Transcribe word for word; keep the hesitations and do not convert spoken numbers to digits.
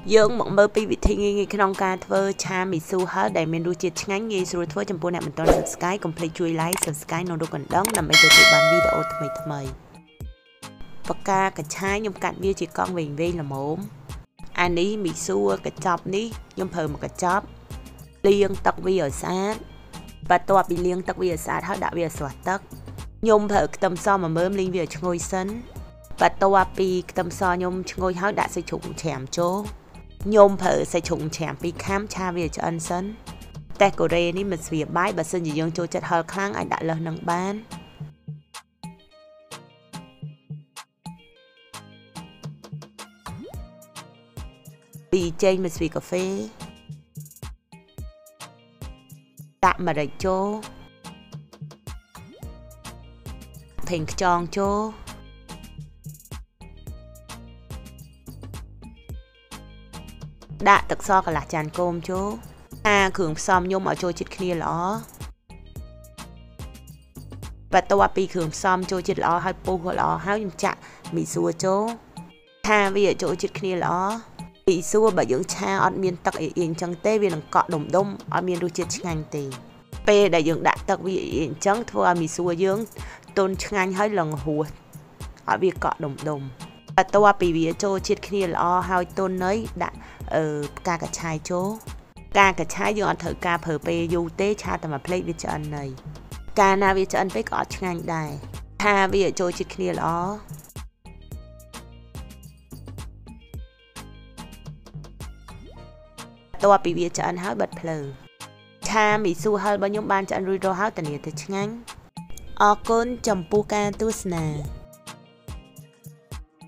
យើងមកមើលពីវិធីងាយៗក្នុងការធ្វើឆាមីស៊ូហឹរដែលមានរសជាតិឆ្ងាញ់ងាយស្រួលធ្វើចំពោះអ្នកមិនទាន់ Subscribe កុំភ្លេចជួយ Like Subscribe និងរូបកណ្ដឹងដើម្បីទទួលបានវីដេអូថ្មីៗបកាកញ្ឆាយខ្ញុំកាត់វាជាកង់វែងៗល្មមអានេះមីស៊ូកញ្ចប់នេះខ្ញុំប្រើមកកញ្ចប់លាងទឹកវាឲ្យស្អាតបន្ទាប់ពីលាងទឹកវាឲ្យស្អាតហើយដាក់វាឲ្យស្រស់ទឹកខ្ញុំប្រើខ្ទឹមសមួយមើមលីងវាឲ្យឈ្ងុយសិនបន្ទាប់ពីខ្ទឹមសខ្ញុំឈ្ងុយហើយដាក់សាច់ជ្រូកច្រាមចូលខ្ញុំប្រើសាច់ជ្រូកច្រាមពីរខាំឆាវាឆ្អិនសិនតែកូរ៉េនេះមិនស្វាបាយបើសិនជាយើងចូលចិត្តហឹរខ្លាំងអាចដាក់លើសនឹងបានពីរចេងមួយស្វីកាហ្វេដាក់ម្រេចចូលថេងខ្យងចូលដាក់ទឹកសកន្លះចានគោមចូលអាគ្រឿងផ្សំខ្ញុំឲ្យចូលជាតិគ្នាល្អបន្ទាប់ពីគ្រឿងផ្សំចូលជាតិល្អហើយពុះល្អហើយខ្ញុំចាក់មីស៊ូចូលឆាវាចូលជាតិគ្នាល្អមីស៊ូបើយើងឆាអត់មានទឹកអ៊ីអ៊ីអញ្ចឹងទេវានឹងកក់ដុំដុំអត់មានរសជាតិឆ្ងាញ់ទេពេលដែលយើងដាក់ទឹកវាអ៊ីអញ្ចឹងធ្វើឲ្យមីស៊ូយើងទន់ឆ្ងាញ់ហើយលងហួសឲ្យវាកក់ដុំដុំបន្ទាប់ពីវាចូលជាតិគ្នាល្អហើយទន់ហើយដាក់អឺផ្កាកញ្ឆាយចូលការកញ្ឆាយយើងអត់ត្រូវការប្រើពេលយូរទេឆាតែមួយភ្លេតវាឆ្អិនហើយកាលណាវាឆ្អិនពេកក៏អត់ឆ្ងាញ់ដែរឆាវាចូលជាតិគ្នាល្អបន្ទាប់ពីវាឆ្អិនហើយបិទភ្លើងឆាមីស៊ូហឹររបស់ខ្ញុំបានឆ្អិនរួចរាល់ហើយធានាថាឆ្ងាញ់អរគុណចំពោះការទស្សនា